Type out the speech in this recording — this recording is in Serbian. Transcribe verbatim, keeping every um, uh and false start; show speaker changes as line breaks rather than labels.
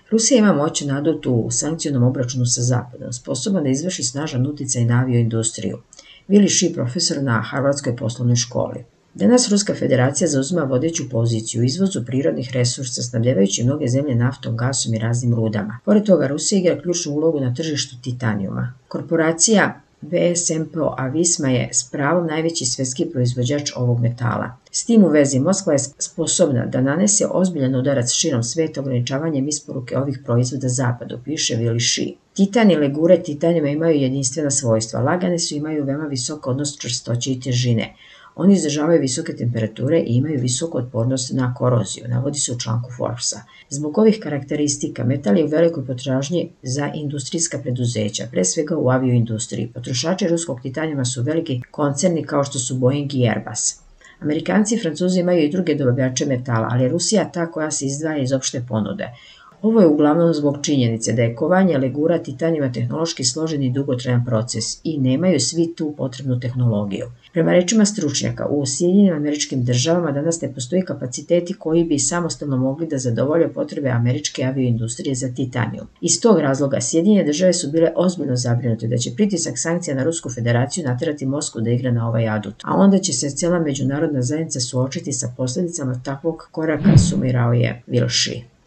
Rusija ima moćnu nadutu u sankcionom obračunu sa Zapadom, sposoban da izvrši snažan uticaj na avioindustriju. Willy Shih, profesor na Harvardskoj poslovnoj školi. Danas Ruska federacija zauzima vodeću poziciju u izvozu prirodnih resursa, snabdevajući mnoge zemlje naftom, gasom i raznim rudama. Pored toga, Rusija igra ključnu ulogu na tržištu titanijuma. Korporacija V S M P Avisma je s pravom najveći svetski proizvođač ovog metala. S tim u vezi, Moskva je sposobna da nanese ozbiljan udarac širom sveta ograničavanjem isporuke ovih proizvoda Zapadu, piše Willy Shih. Titan i legure titanijuma imaju jedinstvena svojstva. Lagane su, imaju veoma visok odnos čvrstoće i težine. Oni izdržavaju visoke temperature i imaju visoku otpornost na koroziju, navodi se u članku Forbesa. Zbog ovih karakteristika, metal je u velikoj potražnji za industrijska preduzeća, pre svega u avioindustriji. Potrošači ruskog titanijuma su veliki koncerni kao što su Boeing i Airbus. Amerikanci i Francuzi imaju i druge dobavljače metala, ali je Rusija ta koja se izdvaja iz opšte ponude. Ovo je uglavnom zbog činjenice da je kovanje legura titanijuma tehnološki složen i dugotrajan proces i nemaju svi tu potrebnu tehnologiju. Prema rečima stručnjaka, u Sjedinjenim Američkim Državama danas ne postoji kapaciteti koji bi samostalno mogli da zadovolje potrebe američke avioindustrije za titanijum. Iz tog razloga Sjedinjene Države su bile ozbiljno zabrinute da će pritisak sankcija na Rusku federaciju naterati Moskvu da igra na ovaj adut, a onda će se cijela međunarodna zajednica suočiti sa posljedicama takvog koraka, sumirao je Willy Shih.